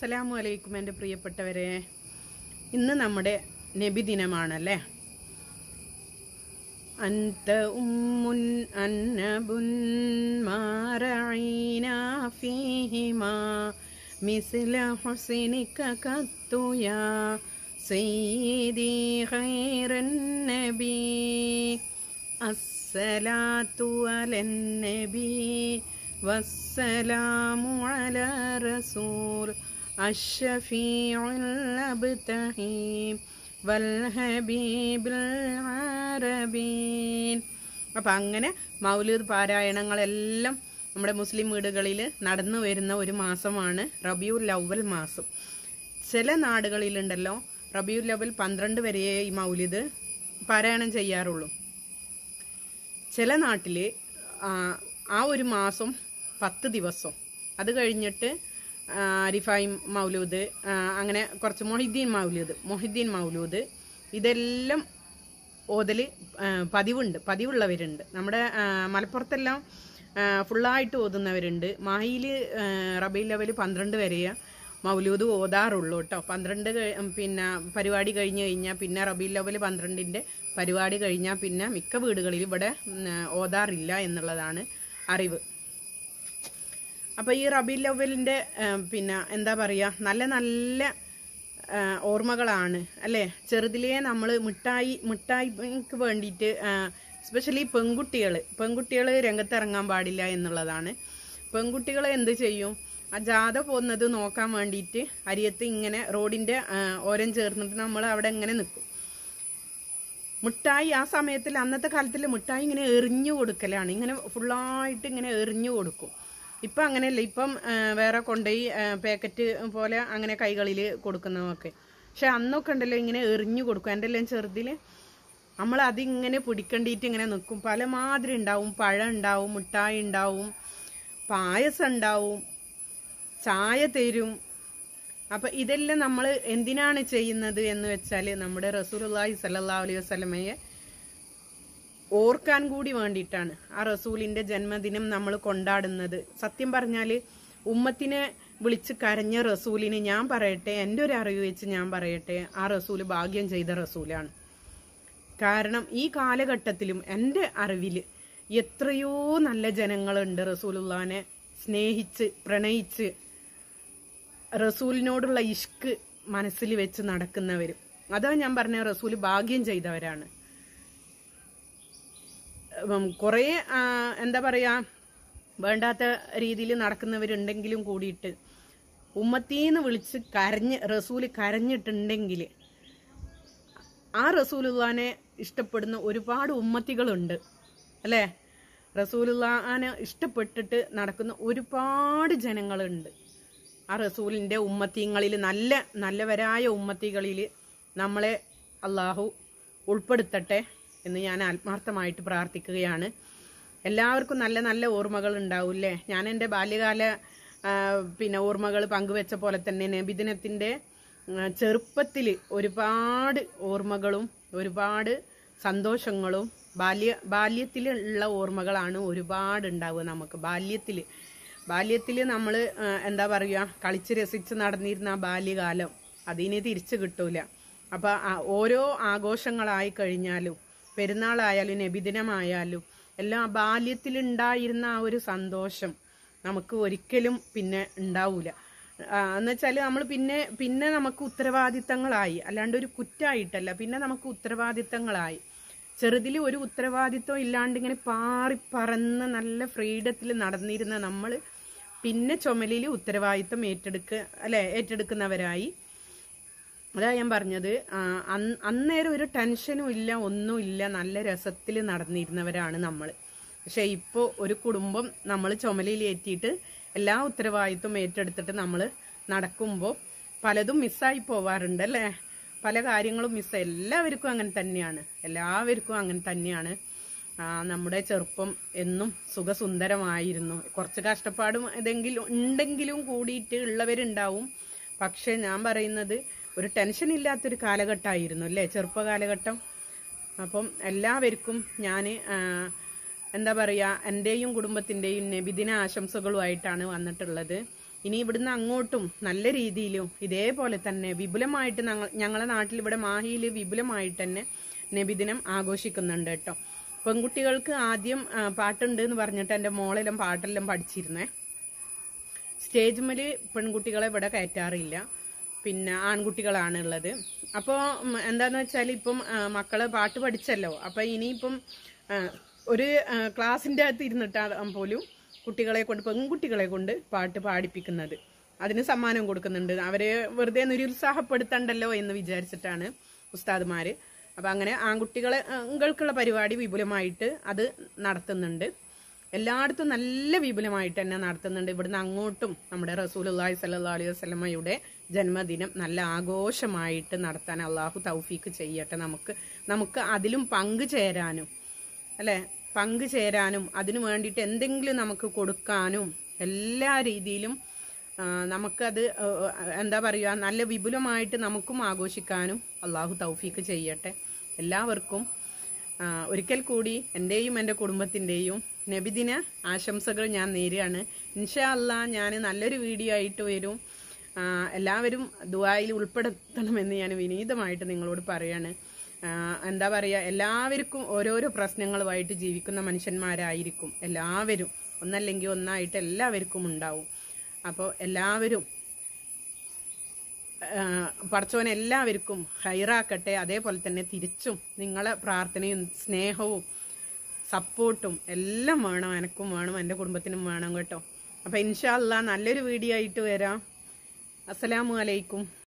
അസ്സലാമു അലൈക്കും എൻ്റെ പ്രിയപ്പെട്ടവരെ. ഇന്ന് നമ്മുടെ നബി ദിനമാണല്ലേ. അൻത ഉമ്മുൻ അന്നബുൻ മാറഈനാ ഫീഹിമാ മിസ്ല ഹുസ്നിക ഖത്തു യാ സയ്യിദി ഖൈറൻ നബി. അസ്സലാത്തു അലൻ നബി വസ്സലാമു അലാ റസൂൽ അഷ്ശഫീഉൽ അബ്തഹീം വൽ ഹബീബിൽ അറബീൻ. അപ്പം അങ്ങനെ മൗലിദ് പാരായണങ്ങളെല്ലാം നമ്മുടെ മുസ്ലിം വീടുകളിൽ നടന്നു വരുന്ന ഒരു മാസമാണ് റബീഉൽ അവ്വൽ മാസം. ചില നാടുകളിലുണ്ടല്ലോ റബീഉൽ അവ്വൽ 12 വരെയേ ഈ മൗലിദ് പാരായണം ചെയ്യാറുള്ളൂ. ചില നാട്ടിൽ ആ ഒരു മാസം 10 ദിവസം, അത് കഴിഞ്ഞിട്ട് റിഫായി മൗലൂദ്, അങ്ങനെ കുറച്ച് മൊഹിദ്ദീൻ മൗലൂദ് ഇതെല്ലാം ഓതൽ പതിവുള്ളവരുണ്ട്. നമ്മുടെ മലപ്പുറത്തെല്ലാം ഫുള്ളായിട്ട് ഓതുന്നവരുണ്ട്. മാഹിയിൽ റബീഉൽ അവ്വൽ 12 വരെയേ മൗലൂദ് ഓതാറുള്ളൂ കേട്ടോ. 12 പിന്നെ പരിപാടി കഴിഞ്ഞ് കഴിഞ്ഞാൽ പിന്നെ റബീഉൽ അവ്വൽ 12ൻ്റെ പരിപാടി കഴിഞ്ഞാൽ പിന്നെ മിക്ക വീടുകളിൽ ഇവിടെ ഓതാറില്ല എന്നുള്ളതാണ് അറിവ്. അപ്പോൾ ഈ റബീഉൽ അവ്വലിൻ്റെ പിന്നെ എന്താ പറയുക, നല്ല നല്ല ഓർമ്മകളാണ് അല്ലേ. ചെറുതിലേ നമ്മൾ മിഠായിക്ക് വേണ്ടിയിട്ട് എസ്പെഷ്യലി പെൺകുട്ടികൾ രംഗത്തിറങ്ങാൻ പാടില്ല എന്നുള്ളതാണ്. പെൺകുട്ടികൾ എന്ത് ചെയ്യും, ആ ജാഥ പോകുന്നത് നോക്കാൻ വേണ്ടിയിട്ട് അരിയത്ത് ഇങ്ങനെ റോഡിൻ്റെ ഓരം ചേർന്നിട്ട് നമ്മൾ അവിടെ ഇങ്ങനെ നിൽക്കും. മിഠായി ആ സമയത്തിൽ, അന്നത്തെ കാലത്തിൽ മിഠായി ഇങ്ങനെ എറിഞ്ഞു കൊടുക്കലാണ്, ഇങ്ങനെ ഫുള്ളായിട്ട് ഇങ്ങനെ എറിഞ്ഞു കൊടുക്കും. ഇപ്പം അങ്ങനെയല്ല, ഇപ്പം വേറെ കൊണ്ടുപോയി പാക്കറ്റ് പോലെ അങ്ങനെ കൈകളിൽ കൊടുക്കുന്നതൊക്കെ. പക്ഷെ അന്നൊക്കെ ഉണ്ടല്ലോ ഇങ്ങനെ എറിഞ്ഞു കൊടുക്കും. എൻ്റെ എല്ലാം ചെറുതിൽ നമ്മൾ അതിങ്ങനെ പിടിക്കേണ്ടിയിട്ട് ഇങ്ങനെ നിൽക്കും. പല മാതിരി ഉണ്ടാവും, പഴം ഉണ്ടാവും, മിഠായി ഉണ്ടാവും, പായസം ഉണ്ടാവും, ചായ തരും. അപ്പം ഇതെല്ലാം നമ്മൾ എന്തിനാണ് ചെയ്യുന്നത് എന്ന് വെച്ചാൽ നമ്മുടെ റസൂലുള്ളാഹി സ്വല്ലല്ലാഹു അലൈഹി വസല്ലമയെ ഓർക്കാൻ കൂടി വേണ്ടിയിട്ടാണ്. ആ റസൂലിൻ്റെ ജന്മദിനം നമ്മൾ കൊണ്ടാടുന്നത്. സത്യം പറഞ്ഞാൽ ഉമ്മത്തിനെ വിളിച്ച് കരഞ്ഞ റസൂലിന് ഞാൻ പറയട്ടെ, എൻ്റെ ഒരു അറിവ് വെച്ച് ഞാൻ പറയട്ടെ, ആ റസൂല് ഭാഗ്യം ചെയ്ത റസൂലാണ്. കാരണം ഈ കാലഘട്ടത്തിലും എൻ്റെ അറിവിൽ എത്രയോ നല്ല ജനങ്ങളുണ്ട് റസൂലുള്ളാഹിനെ സ്നേഹിച്ച് പ്രണയിച്ച് റസൂലിനോടുള്ള ഇഷ്ക് മനസ്സിൽ വെച്ച് നടക്കുന്നവരും. അതാ ഞാൻ പറഞ്ഞ റസൂല് ഭാഗ്യം ചെയ്തവരാണ്. കുറേ എന്താ പറയുക, വേണ്ടാത്ത രീതിയിൽ നടക്കുന്നവരുണ്ടെങ്കിലും കൂടിയിട്ട് ഉമ്മത്തീന്ന് വിളിച്ച് റസൂല് കരഞ്ഞിട്ടുണ്ടെങ്കിൽ ആ റസൂലുള്ളാഹിനെ ഇഷ്ടപ്പെടുന്ന ഒരുപാട് ഉമ്മത്തികളുണ്ട് അല്ലേ. റസൂലുള്ളാഹിനെ ഇഷ്ടപ്പെട്ടിട്ട് നടക്കുന്ന ഒരുപാട് ജനങ്ങളുണ്ട്. ആ റസൂലിൻ്റെ ഉമ്മത്തിങ്ങളിൽ നല്ലവരായ ഉമ്മത്തികളിൽ നമ്മളെ അള്ളാഹു ഉൾപ്പെടുത്തട്ടെ എന്ന് ഞാൻ ആത്മാർത്ഥമായിട്ട് പ്രാർത്ഥിക്കുകയാണ്. എല്ലാവർക്കും നല്ല നല്ല ഓർമ്മകൾ ഉണ്ടാവില്ലേ. ഞാൻ എൻ്റെ ബാല്യകാല പിന്നെ ഓർമ്മകൾ പങ്കുവെച്ച പോലെ തന്നെ നബിദിനത്തിൻ്റെ ചെറുപ്പത്തിൽ ഒരുപാട് ഓർമ്മകളും ഒരുപാട് സന്തോഷങ്ങളും ബാല്യത്തിലുള്ള ഓർമ്മകളാണ് ഒരുപാട് ഉണ്ടാവുക നമുക്ക്. ബാല്യത്തിൽ നമ്മൾ എന്താ പറയുക, കളിച്ച് രസിച്ച് നടന്നിരുന്ന ആ ബാല്യകാലം അതിന് തിരിച്ചു കിട്ടൂല. അപ്പം ഓരോ ആഘോഷങ്ങളായി കഴിഞ്ഞാലും പെരുന്നാളായാലും നബിദിനമായാലും എല്ലാം ബാല്യത്തിലുണ്ടായിരുന്ന ആ ഒരു സന്തോഷം നമുക്ക് ഒരിക്കലും പിന്നെ ഉണ്ടാവൂല. എന്നുവെച്ചാൽ നമ്മൾ പിന്നെ നമുക്ക് ഉത്തരവാദിത്തങ്ങളായി, അല്ലാണ്ട് ഒരു കുറ്റമായിട്ടല്ല, പിന്നെ നമുക്ക് ഉത്തരവാദിത്തങ്ങളായി. ചെറുതിൽ ഒരു ഉത്തരവാദിത്വം ഇല്ലാണ്ട് ഇങ്ങനെ പറന്ന് നല്ല ഫ്രീഡത്തിൽ നടന്നിരുന്ന നമ്മൾ പിന്നെ ചുമലിൽ ഉത്തരവാദിത്വം ഏറ്റെടുക്കുന്നവരായി. അതാ ഞാൻ പറഞ്ഞത്, അന്നേരം ഒരു ടെൻഷനും ഇല്ല, ഒന്നുമില്ല, നല്ല രസത്തിൽ നടന്നിരുന്നവരാണ് നമ്മൾ. പക്ഷെ ഇപ്പോൾ ഒരു കുടുംബം നമ്മൾ ചുമലിൽ ഏറ്റിയിട്ട് എല്ലാ ഉത്തരവാദിത്വം ഏറ്റെടുത്തിട്ട് നമ്മൾ നടക്കുമ്പോൾ പലതും മിസ്സായി പോവാറുണ്ട് അല്ലേ. പല കാര്യങ്ങളും എല്ലാവർക്കും അങ്ങനെ തന്നെയാണ്. നമ്മുടെ ചെറുപ്പം എന്നും സുഖസുന്ദരമായിരുന്നു. കുറച്ച് കഷ്ടപ്പാടും ഉണ്ടെങ്കിലും കൂടിയിട്ട് ഉള്ളവരുണ്ടാവും. പക്ഷെ ഞാൻ പറയുന്നത് ഒരു ടെൻഷൻ ഇല്ലാത്തൊരു കാലഘട്ടമായിരുന്നു അല്ലേ ചെറുപ്പകാലഘട്ടം. അപ്പം എല്ലാവർക്കും ഞാൻ എന്താ പറയുക, എൻ്റെയും കുടുംബത്തിൻ്റെയും നബിദിന ആശംസകളുമായിട്ടാണ് വന്നിട്ടുള്ളത്. ഇനി ഇവിടുന്ന് അങ്ങോട്ടും നല്ല രീതിയിലും ഇതേപോലെ തന്നെ വിപുലമായിട്ട് ഞങ്ങളെ നാട്ടിൽ ഇവിടെ മാഹിയിൽ വിപുലമായിട്ട് തന്നെ നബിദിനം ആഘോഷിക്കുന്നുണ്ട് കേട്ടോ. പെൺകുട്ടികൾക്ക് ആദ്യം പാട്ടുണ്ട് എന്ന് പറഞ്ഞിട്ട് എൻ്റെ മോളെല്ലാം പാട്ടെല്ലാം പഠിച്ചിരുന്നേ. സ്റ്റേജ് മേല് പെൺകുട്ടികളെ ഇവിടെ കയറ്റാറില്ല, പിന്നെ ആൺകുട്ടികളാണ് ഉള്ളത്. അപ്പോൾ എന്താന്ന് വെച്ചാൽ ഇപ്പം മക്കള് പാട്ട് പഠിച്ചല്ലോ, അപ്പം ഇനിയിപ്പം ഒരു ക്ലാസ്സിൻ്റെ അകത്ത് ഇരുന്നിട്ടാണ് പോലും പെൺകുട്ടികളെ കൊണ്ട് പാട്ട് പാടിപ്പിക്കുന്നത്. അതിന് സമ്മാനം കൊടുക്കുന്നുണ്ട്. അവരെ വെറുതെ നിരുത്സാഹപ്പെടുത്തണ്ടല്ലോ എന്ന് വിചാരിച്ചിട്ടാണ് ഉസ്താദുമാര്. അപ്പം അങ്ങനെ ആൺകുട്ടികൾക്കുള്ള പരിപാടി വിപുലമായിട്ട് അത് നടത്തുന്നുണ്ട്. എല്ലായിടത്തും നല്ല വിപുലമായിട്ട് തന്നെ നടത്തുന്നുണ്ട്. ഇവിടുന്ന് അങ്ങോട്ടും നമ്മുടെ റസൂലുള്ളാഹി സ്വല്ലല്ലാഹു അലൈഹി വസല്ലമയുടെ ജന്മദിനം നല്ല ആഘോഷമായിട്ട് നടത്താൻ അള്ളാഹു തൗഫീക്ക് ചെയ്യട്ടെ. നമുക്ക് അതിലും പങ്കുചേരാനും അതിനു വേണ്ടിയിട്ട് എന്തെങ്കിലും നമുക്ക് കൊടുക്കാനും എല്ലാ രീതിയിലും നമുക്കത് എന്താ പറയുക, നല്ല വിപുലമായിട്ട് നമുക്കും ആഘോഷിക്കാനും അള്ളാഹു തൗഫീക്ക് ചെയ്യട്ടെ. എല്ലാവർക്കും ഒരിക്കൽ കൂടി എൻ്റെയും എൻ്റെ കുടുംബത്തിൻ്റെയും നബിദിന ആശംസകൾ ഞാൻ നേരുകയാണ്. ഇൻഷാ അല്ലാഹ് ഞാൻ നല്ലൊരു വീഡിയോ ആയിട്ട് വരും. എല്ലാവരും ദുആയിൽ ഉൾപ്പെടുത്തണമെന്ന് ഞാൻ വിനീതമായിട്ട് നിങ്ങളോട് പറയാണ്. എന്താ പറയുക, എല്ലാവർക്കും ഓരോരോ പ്രശ്നങ്ങളുമായിട്ട് ജീവിക്കുന്ന മനുഷ്യന്മാരായിരിക്കും എല്ലാവരും. ഒന്നല്ലെങ്കിൽ ഒന്നായിട്ട് എല്ലാവർക്കും ഉണ്ടാവും. അപ്പോൾ എല്ലാവരും പടച്ചോൻ എല്ലാവർക്കും ഹൈറാക്കട്ടെ. അതേപോലെ തന്നെ തിരിച്ചും നിങ്ങളെ പ്രാർത്ഥനയും സ്നേഹവും സപ്പോർട്ടും എല്ലാം വേണം. എനക്കും വേണം, എൻ്റെ കുടുംബത്തിനും വേണം കേട്ടോ. അപ്പോൾ ഇൻഷാ അല്ലാഹ് നല്ലൊരു വീഡിയോ ആയിട്ട് വരാം. അസ്സലാമു അലൈക്കും.